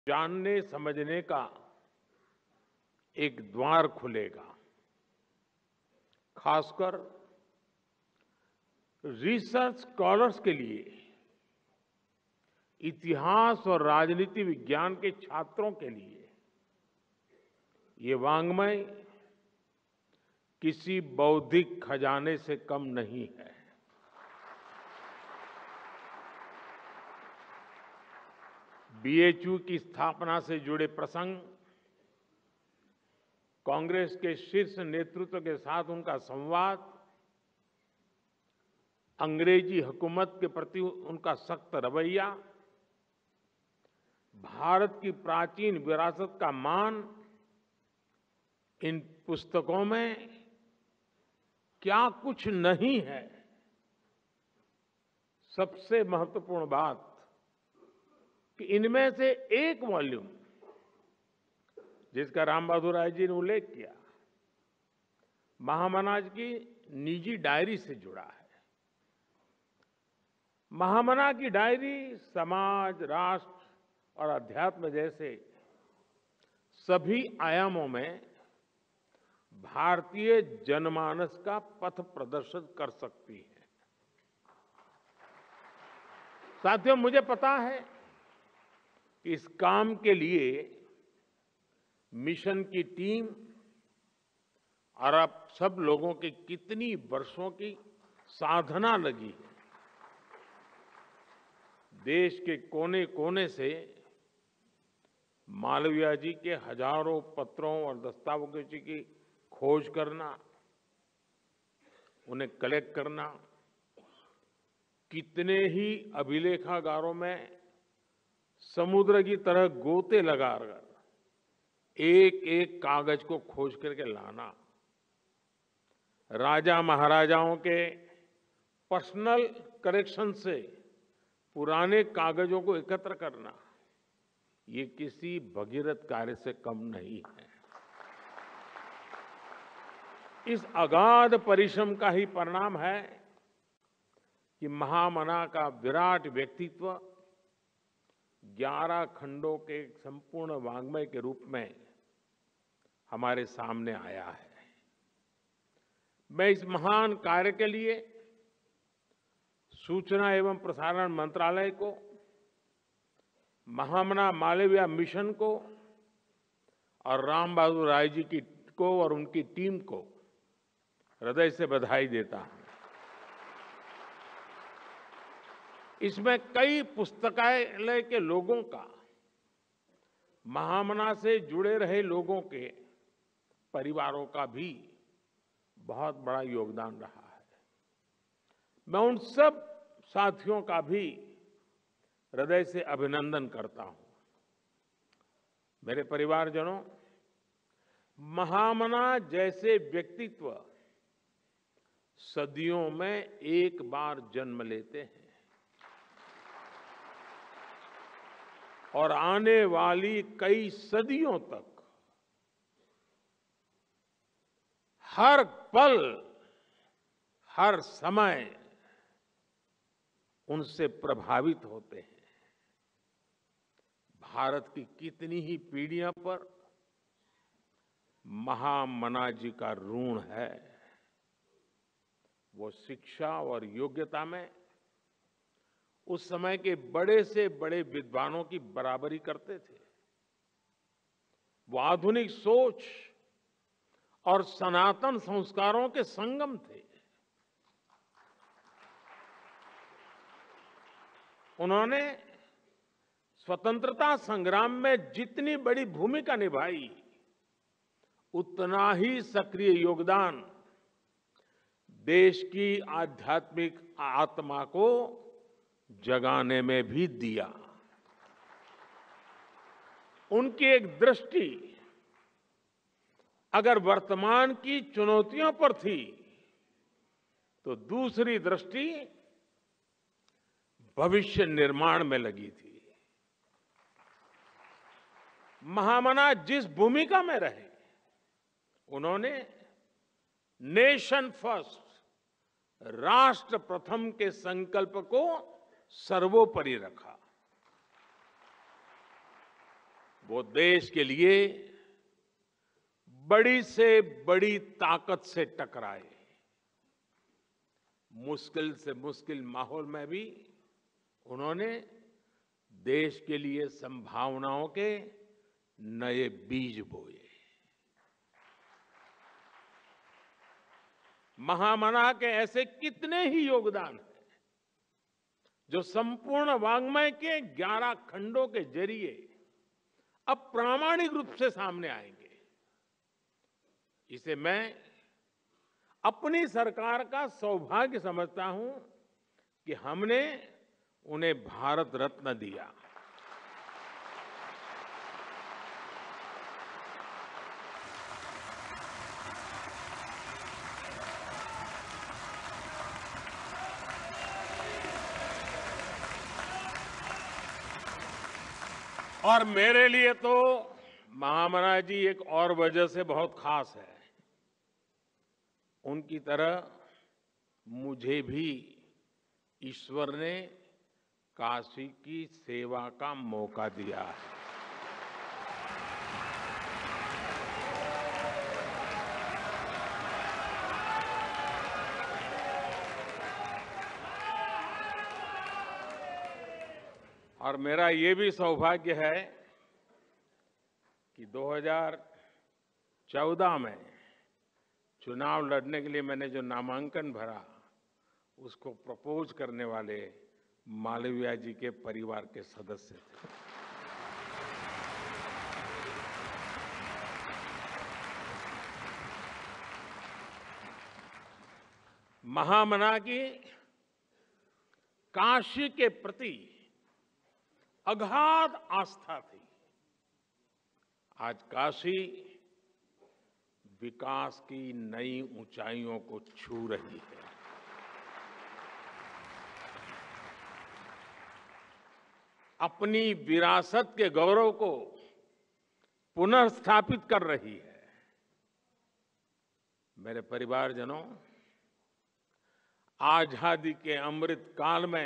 जानने समझने का एक द्वार खुलेगा। खासकर रिसर्च स्कॉलर्स के लिए, इतिहास और राजनीति विज्ञान के छात्रों के लिए ये वाङ्मय किसी बौद्धिक खजाने से कम नहीं है। बीएचयू की स्थापना से जुड़े प्रसंग, कांग्रेस के शीर्ष नेतृत्व के साथ उनका संवाद, अंग्रेजी हुकूमत के प्रति उनका सख्त रवैया, भारत की प्राचीन विरासत का मान, इन पुस्तकों में क्या कुछ नहीं है। सबसे महत्वपूर्ण बात कि इनमें से एक वॉल्यूम, जिसका राम बहादुर राय जी ने उल्लेख किया, महामना की निजी डायरी से जुड़ा है। महामना की डायरी समाज, राष्ट्र और अध्यात्म जैसे सभी आयामों में भारतीय जनमानस का पथ प्रदर्शित कर सकती है। साथियों, मुझे पता है कि इस काम के लिए मिशन की टीम और आप सब लोगों की कितनी वर्षों की साधना लगी है। देश के कोने कोने से मालवीय जी के हजारों पत्रों और दस्तावेजों की खोज करना, उन्हें कलेक्ट करना, कितने ही अभिलेखागारों में समुद्र की तरह गोते लगाकर एक एक कागज को खोज करके लाना, राजा महाराजाओं के पर्सनल कलेक्शन से पुराने कागजों को एकत्र करना, ये किसी भगीरथ कार्य से कम नहीं है। इस अगाध परिश्रम का ही परिणाम है कि महामना का विराट व्यक्तित्व 11 खंडों के संपूर्ण वाङ्मय के रूप में हमारे सामने आया है। मैं इस महान कार्य के लिए सूचना एवं प्रसारण मंत्रालय को, महामना मालवीय मिशन को और राम बहादुर राय जी को और उनकी टीम को हृदय से बधाई देता हूं। इसमें कई पुस्तकालय के लोगों का, महामना से जुड़े रहे लोगों के परिवारों का भी बहुत बड़ा योगदान रहा है। मैं उन सब साथियों का भी हृदय से अभिनंदन करता हूं। मेरे परिवारजनों, महामना जैसे व्यक्तित्व सदियों में एक बार जन्म लेते हैं और आने वाली कई सदियों तक हर पल, हर समय उनसे प्रभावित होते हैं। भारत की कितनी ही पीढ़ियों पर महामना जी का ऋण है। वो शिक्षा और योग्यता में उस समय के बड़े से बड़े विद्वानों की बराबरी करते थे। वो आधुनिक सोच और सनातन संस्कारों के संगम थे। उन्होंने स्वतंत्रता संग्राम में जितनी बड़ी भूमिका निभाई, उतना ही सक्रिय योगदान देश की आध्यात्मिक आत्मा को जगाने में भी दिया। उनकी एक दृष्टि अगर वर्तमान की चुनौतियों पर थी, तो दूसरी दृष्टि भविष्य निर्माण में लगी थी। महामना जिस भूमिका में रहे, उन्होंने नेशन फर्स्ट, राष्ट्र प्रथम के संकल्प को सर्वोपरि रखा। वो देश के लिए बड़ी से बड़ी ताकत से टकराए। मुश्किल से मुश्किल माहौल में भी उन्होंने देश के लिए संभावनाओं के नए बीज बोए। महामना के ऐसे कितने ही योगदान हैं जो संपूर्ण वाङ्मय के 11 खंडों के जरिए अब प्रामाणिक रूप से सामने आएंगे। इसे मैं अपनी सरकार का सौभाग्य समझता हूं कि हमने उन्हें भारत रत्न दिया। और मेरे लिए तो महामना जी एक और वजह से बहुत खास है। उनकी तरह मुझे भी ईश्वर ने काशी की सेवा का मौका दिया है। और मेरा ये भी सौभाग्य है कि 2014 में चुनाव लड़ने के लिए मैंने जो नामांकन भरा उसको प्रपोज करने वाले मालवीय जी के परिवार के सदस्य थे। महामना की काशी के प्रति अगाध आस्था थी। आज काशी विकास की नई ऊंचाइयों को छू रही है। अपनी विरासत के गौरव को पुनर्स्थापित कर रही है। मेरे परिवारजनों, आजादी के अमृत काल में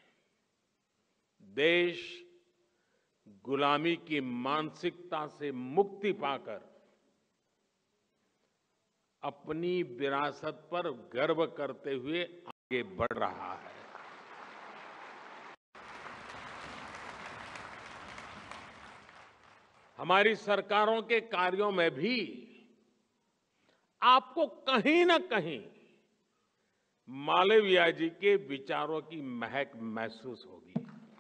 देश गुलामी की मानसिकता से मुक्ति पाकर अपनी विरासत पर गर्व करते हुए आगे बढ़ रहा है। हमारी सरकारों के कार्यों में भी आपको कहीं न कहीं मालवीय जी के विचारों की महक महसूस होगी।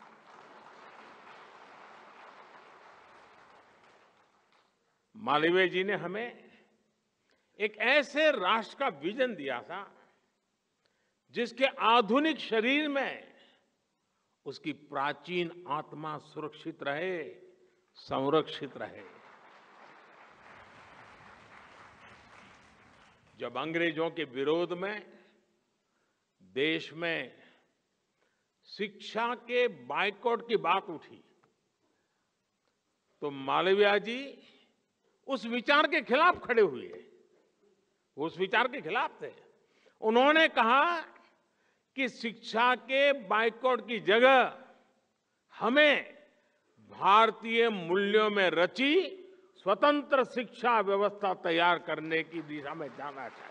मालवीय जी ने हमें एक ऐसे राष्ट्र का विजन दिया था जिसके आधुनिक शरीर में उसकी प्राचीन आत्मा सुरक्षित रहे, संरक्षित रहे। जब अंग्रेजों के विरोध में देश में शिक्षा के बायकॉट की बात उठी तो मालवीय जी उस विचार के खिलाफ खड़े हुए। उस विचार के खिलाफ थे। उन्होंने कहा कि शिक्षा के बायकॉट की जगह हमें भारतीय मूल्यों में रची स्वतंत्र शिक्षा व्यवस्था तैयार करने की दिशा में जाना चाहिए।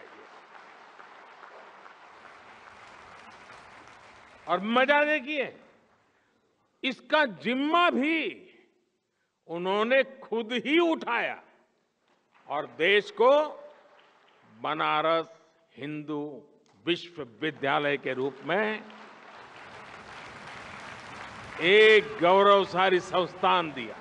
और मजा देखिए, इसका जिम्मा भी उन्होंने खुद ही उठाया और देश को बनारस हिंदू विश्वविद्यालय के रूप में एक गौरवशाली संस्थान दिया।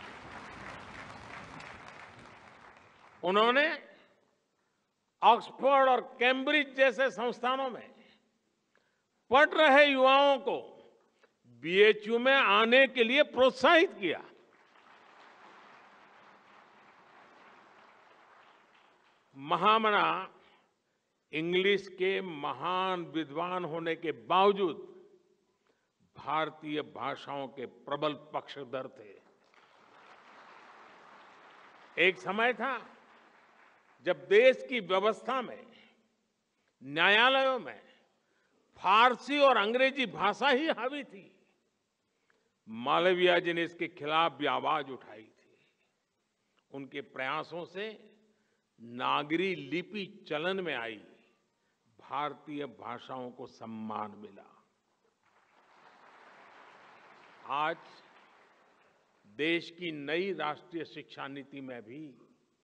उन्होंने ऑक्सफोर्ड और कैम्ब्रिज जैसे संस्थानों में पढ़ रहे युवाओं को बीएचयू में आने के लिए प्रोत्साहित किया। महामना इंग्लिश के महान विद्वान होने के बावजूद भारतीय भाषाओं के प्रबल पक्षधर थे। एक समय था जब देश की व्यवस्था में, न्यायालयों में फारसी और अंग्रेजी भाषा ही हावी थी। मालवीय जी ने इसके खिलाफ भी आवाज उठाई थी। उनके प्रयासों से नागरी लिपि चलन में आई, भारतीय भाषाओं को सम्मान मिला। आज देश की नई राष्ट्रीय शिक्षा नीति में भी